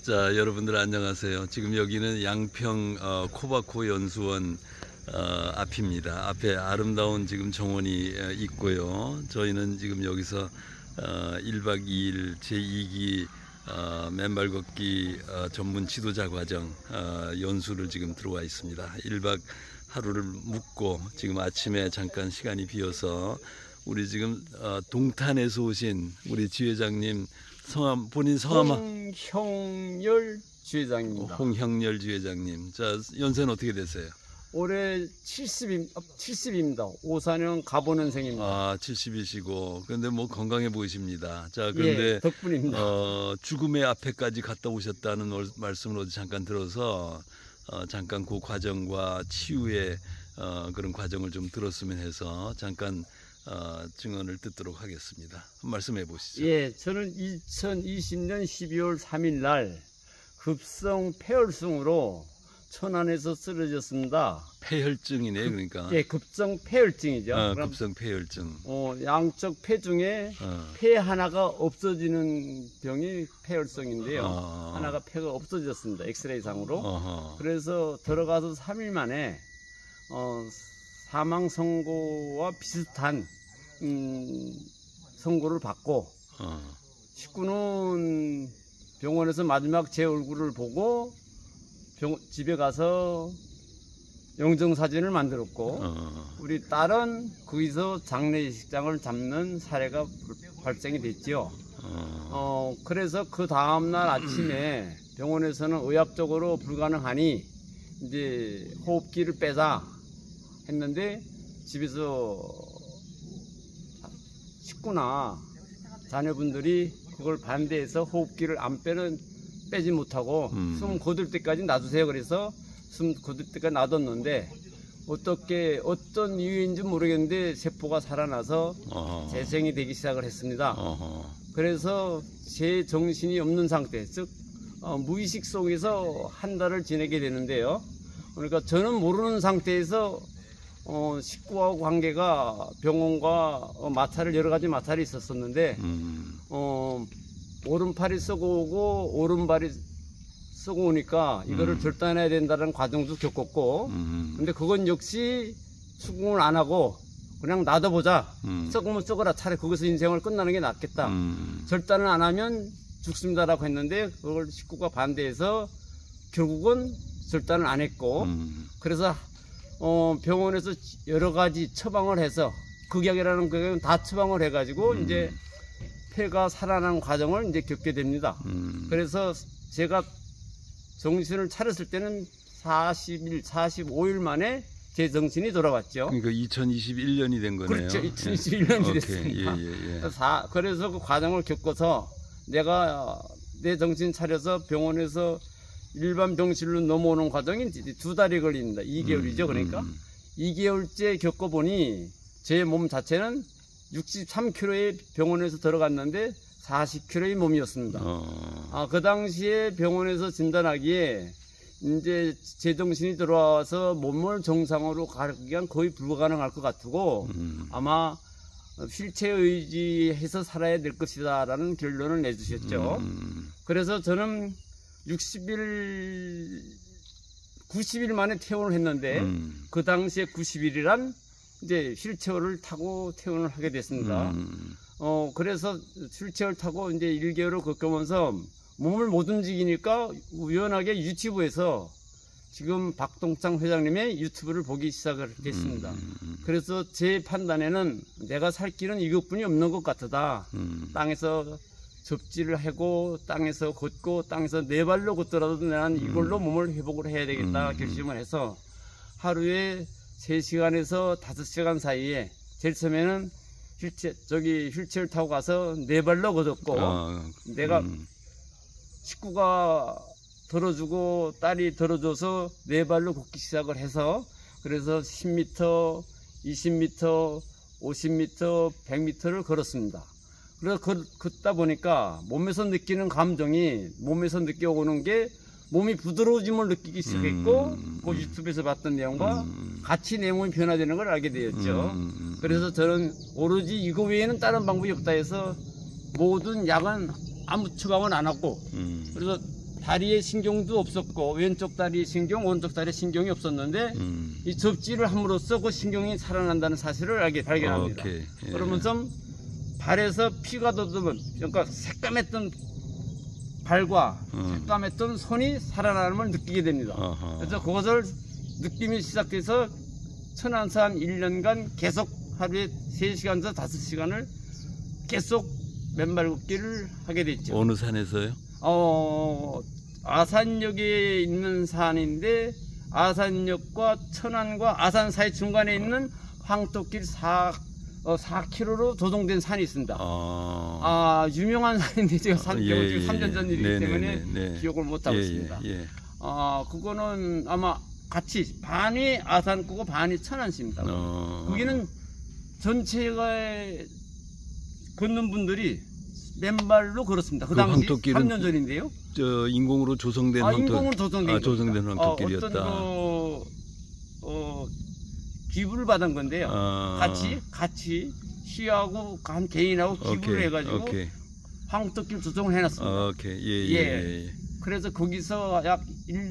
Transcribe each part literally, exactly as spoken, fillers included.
자, 여러분들 안녕하세요. 지금 여기는 양평 어, 코바코 연수원 어, 앞입니다. 앞에 아름다운 지금 정원이 어, 있고요. 저희는 지금 여기서 어, 일 박 이 일 제이 기 어, 맨발 걷기 어, 전문 지도자 과정 어, 연수를 지금 들어와 있습니다. 일 박 하루를 묵고 지금 아침에 잠깐 시간이 비어서 우리 지금 어, 동탄에서 오신 우리 지회장님 성함, 본인 성함 홍형열 지회장입니다. 홍형열 지회장님. 자, 연세는 어떻게 되세요? 올해 칠십입니다. 칠십입니다. 오사년 가보년생입니다. 아, 칠십이시고. 근데 뭐 건강해 보이십니다. 자, 그런데 예, 덕분입니다. 어, 죽음의 앞에까지 갔다 오셨다는 말씀을 어제 잠깐 들어서 어, 잠깐 그 과정과 치유의 어, 그런 과정을 좀 들었으면 해서 잠깐 어, 증언을 듣도록 하겠습니다. 말씀해 보시죠. 예, 저는 이천이십 년 십이월 삼일 날 급성 폐혈증으로 천안에서 쓰러졌습니다. 폐혈증이네, 그러니까. 예, 급성 폐혈증이죠. 어, 그럼, 급성 폐혈증. 어, 양쪽 폐 중에 어. 폐 하나가 없어지는 병이 폐혈증인데요. 어. 하나가 폐가 없어졌습니다. 엑스레이상으로. 어허. 그래서 들어가서 삼 일 만에 어, 사망 선고와 비슷한 음, 선고를 받고 어. 식구는 병원에서 마지막 제 얼굴을 보고 병, 집에 가서 영정사진을 만들었고 어. 우리 딸은 거기서 장례식장을 잡는 사례가 발생이 됐죠. 어. 어, 그래서 그 다음날 아침에 병원에서는 의학적으로 불가능하니 이제 호흡기를 빼자 했는데 집에서 식구나 자녀분들이 그걸 반대해서 호흡기를 안 빼는 빼지 못하고 음. 숨 거둘 때까지 놔두세요. 그래서 숨 거둘 때까지 놔뒀는데 어떻게 어떤 이유인지 모르겠는데 세포가 살아나서 어허. 재생이 되기 시작을 했습니다. 어허. 그래서 제 정신이 없는 상태, 즉 어, 무의식 속에서 한 달을 지내게 되는데요. 그러니까 저는 모르는 상태에서 어, 식구하고 관계가 병원과 어, 마찰을 여러 가지 마찰이 있었었는데 음. 어, 오른팔이 썩어 오고 오른발이 썩어 오니까 이거를 음. 절단해야 된다는 과정도 겪었고 음. 근데 그건 역시 수긍을 안 하고 그냥 놔둬보자. 음. 썩으면 썩어라. 차라리 거기서 인생을 끝나는 게 낫겠다. 음. 절단을 안 하면 죽습니다라고 했는데 그걸 식구가 반대해서 결국은 절단을 안 했고 음. 그래서 어, 병원에서 여러 가지 처방을 해서 극약이라는 극약은 다 처방을 해가지고 음. 이제 폐가 살아나는 과정을 이제 겪게 됩니다. 음. 그래서 제가 정신을 차렸을 때는 사십 일, 사십오 일 만에 제 정신이 돌아왔죠. 그러니까 이천이십일 년이 된 거네요. 그렇죠. 이천이십일 년이 예. 됐습니다. 오케이. 예, 예, 예. 사, 그래서 그 과정을 겪어서 내가 내 정신 차려서 병원에서 일반 병실로 넘어오는 과정이 두 달이 걸립니다. 이 개월이죠. 그러니까 음. 이 개월째 겪어보니 제 몸 자체는 육십삼 킬로그램의 병원에서 들어갔는데 사십 킬로그램의 몸이었습니다. 어. 아, 그 당시에 병원에서 진단하기에 이제 제정신이 들어와서 몸을 정상으로 가기엔 거의 불가능할 것 같고 음. 아마 휠체어 의지해서 살아야 될 것이다 라는 결론을 내주셨죠. 음. 그래서 저는 육십 일, 구십 일 만에 퇴원을 했는데 음. 그 당시에 구십 일이란 이제 휠체어를 타고 퇴원을 하게 됐습니다. 음. 어, 그래서 휠체어를 타고 이제 일 개월을 겪으면서 몸을 못 움직이니까 우연하게 유튜브에서 지금 박동창 회장님의 유튜브를 보기 시작을 했습니다. 음. 그래서 제 판단에는 내가 살 길은 이것뿐이 없는 것 같다. 음. 땅에서 접지를 하고 땅에서 걷고 땅에서 네 발로 걷더라도 나는 이걸로 몸을 회복을 해야 되겠다 음. 결심을 해서 하루에 세 시간에서 다섯 시간 사이에 제일 처음에는 휠체, 저기 휠체어를 타고 가서 네 발로 걷었고 아, 내가 음. 식구가 들어주고 딸이 들어줘서 네 발로 걷기 시작을 해서 그래서 십 미터, 이십 미터, 오십 미터, 백 미터를 걸었습니다. 그래서 그, 걷다 보니까 몸에서 느끼는 감정이 몸에서 느껴오는 게 몸이 부드러워짐을 느끼기 시작했고 음, 그 유튜브에서 봤던 내용과 음, 같이 내용이 변화되는 걸 알게 되었죠. 음, 그래서 저는 오로지 이거 외에는 다른 방법이 없다 해서 모든 약은 아무 처방은 안 하고 음, 그래서 다리에 신경도 없었고 왼쪽 다리에 신경, 오른쪽 다리에 신경이 없었는데 음. 이 접지를 함으로써 그 신경이 살아난다는 사실을 알게 발견합니다. 오케이. 예. 그러면서 발에서 피가 돋으면 그러니까 새까맸던 발과 음. 새까맸던 손이 살아나는 걸 느끼게 됩니다. 어허. 그래서 그것을 느낌이 시작돼서 천안에서 한 일 년간 계속 하루에 세 시간에서 다섯 시간을 계속 맨발 걷기를 하게 됐죠. 어느 산에서요? 어, 아산역에 있는 산인데 아산역과 천안과 아산 사이 중간에 있는 황토길 사, 어, 사 킬로미터로 조성된 산이 있습니다. 아, 아, 유명한 산인데 제가 산, 예, 지금 예, 삼 년 전 일이기 네, 때문에 네, 네, 네. 기억을 못하고 예, 있습니다. 예, 예. 아, 그거는 아마 같이 반이 아산구고 반이 천안시입니다. 어. 거기는 전체가 걷는 분들이 맨발로 걸었습니다. 그 그 당시 황토길은 삼 년 전인데요. 저 인공으로 조성된 아, 황토. 인공으로 조성된 아, 조성된 겁니다. 황토길이었다. 어, 어떤 그, 어, 기부를 받은 건데요. 아. 같이 같이 시하고 한 개인하고 기부를 오케이, 해가지고 오케이. 황토길 조성을 해놨습니다. 아, 오케이. 예, 예, 예. 예. 그래서 거기서 약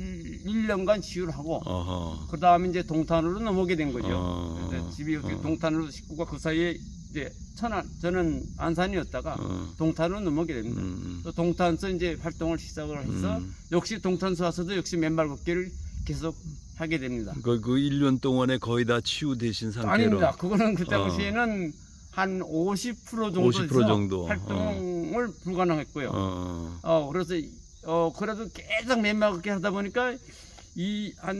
일 년간 시유를 하고 어허. 그 다음에 이제 동탄으로 넘어오게 된 거죠. 어. 그래서 집이 여기 어. 동탄으로 식구가 그 사이에 이제 천안 저는 안산이었다가 어. 동탄으로 넘어오게 됩니다. 음. 또 동탄에서 이제 활동을 시작을 해서 음. 역시 동탄서 와서도 역시 맨발 걷기를 계속 하게 됩니다. 그, 그 일 년 동안에 거의 다 치유되신 상태로. 아닙니다. 그거는 그 어. 당시에는 한 오십 퍼센트 오십 퍼센트 정도에서 정도. 활동을 불가능했고요. 어. 어, 그래서, 어, 그래도 계속 맨발 걷기 하다 보니까, 이, 한,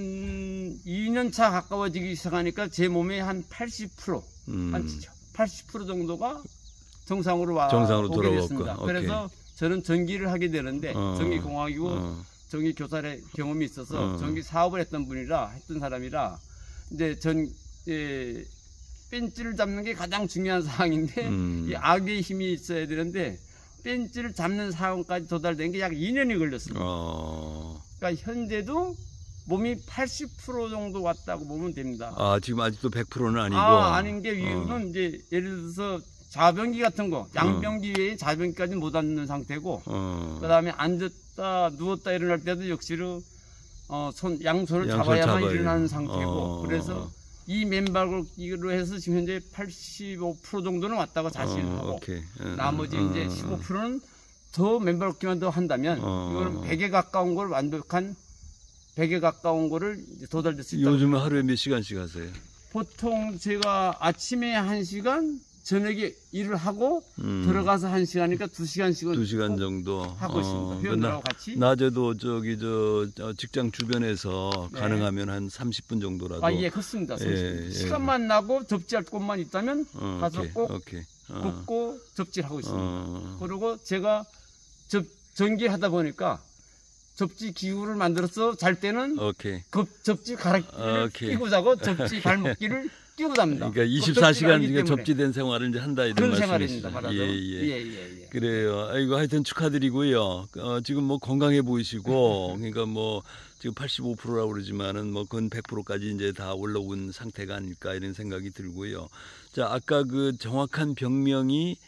이 년 차 가까워지기 시작하니까 제 몸에 한 팔십 퍼센트, 음. 한 팔십 퍼센트 정도가 정상으로 와, 정상으로 오게 돌아왔고. 됐습니다. 오케이. 그래서 저는 전기를 하게 되는데, 어. 전기공학이고, 어. 전기교사의 경험이 있어서, 어. 전기 사업을 했던 분이라, 했던 사람이라, 이제 전, 예, 벤치를 잡는 게 가장 중요한 사항인데, 음. 이 악의 힘이 있어야 되는데, 벤치를 잡는 상황까지 도달된 게 약 이 년이 걸렸습니다. 어. 그러니까 현재도 몸이 팔십 퍼센트 정도 왔다고 보면 됩니다. 아, 지금 아직도 백 퍼센트는 아니고. 아, 아닌 게 이유는 어. 이제 예를 들어서 자변기 같은 거, 양변기 외에 자변기까지는 못 앉는 상태고, 어. 그 다음에 앉았다, 누웠다 일어날 때도 역시로, 어, 손, 양손을 양손 잡아야만 잡아야 일어나는 돼요. 상태고, 어. 그래서 이 맨발 걷기로 해서 지금 현재 팔십오 퍼센트 정도는 왔다고 자신을 어, 하고, 오케이. 어, 나머지 어, 이제 어, 십오 퍼센트는 더 맨발 걷기만 더 한다면, 어. 이거는 백에 가까운 걸 완벽한 백에 가까운 거를 이제 도달될 수 있다. 요즘 하루에 몇 시간씩 하세요? 보통 제가 아침에 한 시간, 저녁에 일을 하고 음. 들어가서 한 시간이니까 두 시간씩은 두 시간 정도 하고 있습니다. 회원들하고 같이. 낮에도 저기 저, 저 직장 주변에서 네. 가능하면 한 삼십 분 정도라도. 아, 예, 그렇습니다. 예, 예. 시간만 나고 접지할 곳만 있다면 어, 가서 오케이, 꼭 오케이. 어, 걷고 접지를 하고 있습니다. 어, 그리고 제가 접, 전기하다 보니까 접지 기구를 만들어서 잘 때는 오케이. 그 접지 가락기를 오케이. 끼고 자고 접지 발목기를 끼고 잡니다. 그러니까 그 이십사 시간 접지가 이게 아니기 때문에. 접지된 생활을 이제 한다 이런 그런 말씀이시죠? 생활입니다. 말하자면. 예, 예. 예, 예, 예. 그래요. 아이고 하여튼 축하드리고요. 어, 지금 뭐 건강해 보이시고 그러니까 뭐 지금 팔십오 퍼센트라고 그러지만은 뭐 건 백 퍼센트까지 이제 다 올라온 상태가 아닐까 이런 생각이 들고요. 자, 아까 그 정확한 병명이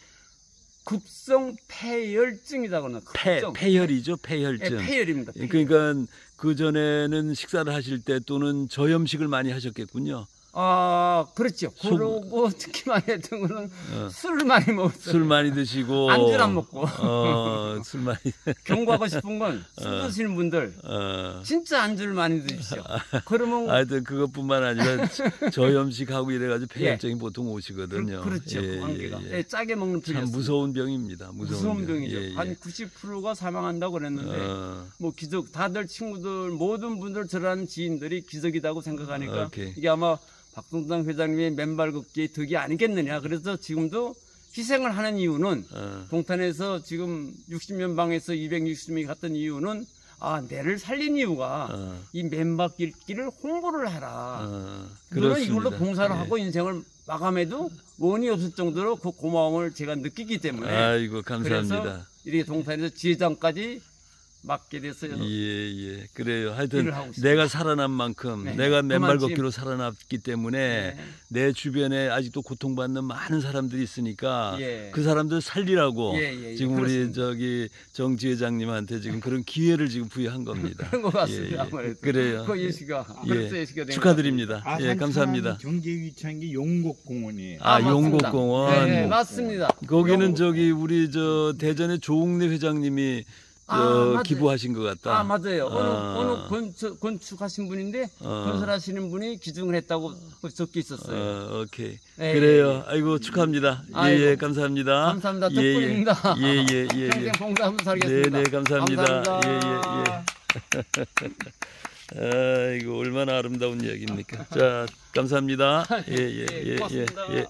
급성 폐혈증이라고 하나. 폐 폐혈이죠, 폐혈증. 예, 폐혈입니다. 폐혈. 그러니까 그 전에는 식사를 하실 때 또는 저염식을 많이 하셨겠군요. 아, 그렇죠. 속- 그러고 특히 많이 했던 거는 어. 술을 많이 먹었어요. 술 많이 드시고 안주를 안 먹고. 어, 술 많이 경고하고 싶은 건 술 드시는 분들 어. 진짜 안주를 많이 드십시오. 그러면 하여튼 그것뿐만 아니라 저염식하고 이래가지고 폐혈증이 보통 오시거든요. 그, 그렇죠. 예, 관계가. 예, 예. 예, 짜게 먹는 참 필요였습니다. 무서운 병입니다. 무서운, 무서운 병. 병이죠. 예, 예. 한 구십 퍼센트가 사망한다고 그랬는데 어, 뭐 기적 다들 친구들 모든 분들 저라는 지인들이 기적이다고 생각하니까 오케이. 이게 아마 박동당 회장님의 맨발 걷기의 덕이 아니겠느냐. 그래서 지금도 희생을 하는 이유는 어, 동탄에서 지금 육십 년 방에서 이백육십 명이 갔던 이유는 아, 내를 살린 이유가 어, 이 맨발 걷기를 홍보를 하라. 어, 물론 이걸로 그렇습니다. 봉사를 예. 하고 인생을 마감해도 원이 없을 정도로 그 고마움을 제가 느끼기 때문에 아이고 감사합니다. 그래서 이렇게 동탄에서 지회장까지 맡게 돼서요. 예, 예. 그래요. 하여튼 일을 하고 있습니다. 내가 살아난 만큼 네. 내가 맨발 그만큼- 걷기로 살아났기 때문에 네. 내 주변에 아직도 고통받는 많은 사람들이 있으니까 예. 그 사람들 살리라고 예, 예, 예. 지금 우리 그렇습니다. 저기 정지 회장님한테 지금 그런 기회를 지금 부여한 겁니다. 그런 것 같습니다. 예, 예. 아무래도. 그래요. 그 예시가 예. 그래서 예시가 된 축하드립니다. 아산 예, 감사합니다. 경제 위치한 게 용곡공원이에요. 아, 아, 맞습니다. 용곡공원. 네, 맞습니다. 거기는 용- 저기 우리 저 대전의 조웅래 회장님이 저 아, 맞아요. 기부하신 것 같다. 아 맞아요. 어느 아. 어느 건축, 건축하신 분인데 어. 건설하시는 분이 기증을 했다고 적혀 있었어요. 어, 오케이. 네, 그래요. 아이고 축하합니다. 아이고. 예, 예, 감사합니다. 감사합니다. 예, 예. 덕분입니다. 예, 예, 예, 예. 평생 봉사하면서 네, 살겠습니다. 네, 감사합니다. 감사합니다. 예, 예, 예. 아이고 얼마나 아름다운 이야기입니까? 자, 감사합니다. 예, 예, 예, 예, 고맙습니다. 예.